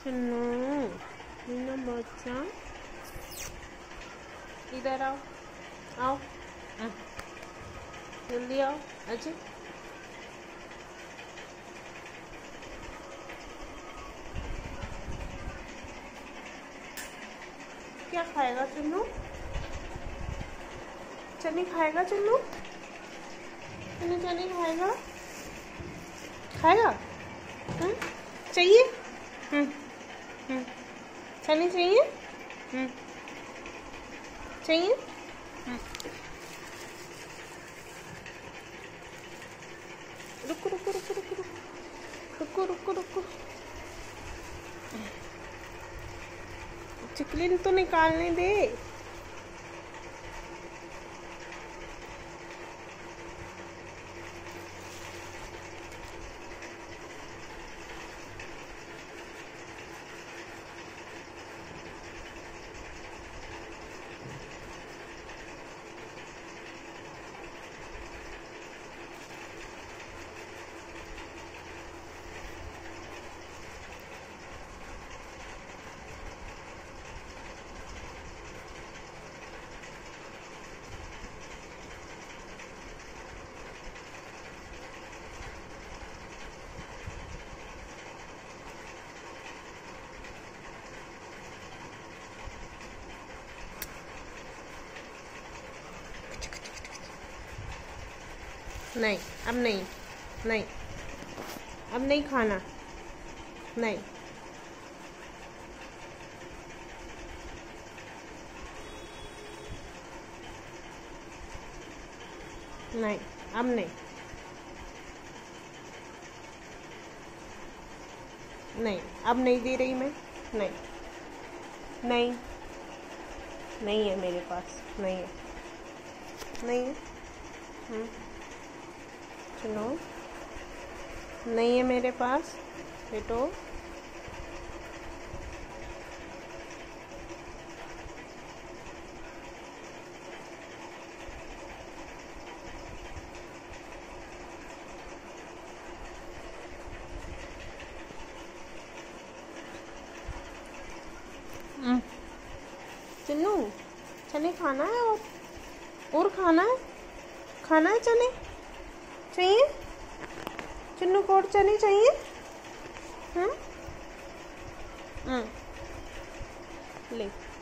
चुन्नू मीना बच्चा इधर आओ आओ जल्दी आओ अजय। क्या खाएगा चुन्नू? चने खाएगा चुन्नू? चने चने खाएगा? खाएगा? चाहिए? चने चाहिए? चाहिए? रुको रुको रुको रुको रुको रुको रुको। चिकलिन तो निकालने दे। नहीं अब नहीं, नहीं अब नहीं खाना, नहीं नहीं अब नहीं, नहीं अब नहीं दे रही मैं। नहीं नहीं नहीं है मेरे पास, नहीं है, नहीं है। सुनो, नहीं है मेरे पास बेटो। चन्नू चने खाना है और खाना है, खाना है चने चाहिए? चुन्नू को और चने चाहिए? ले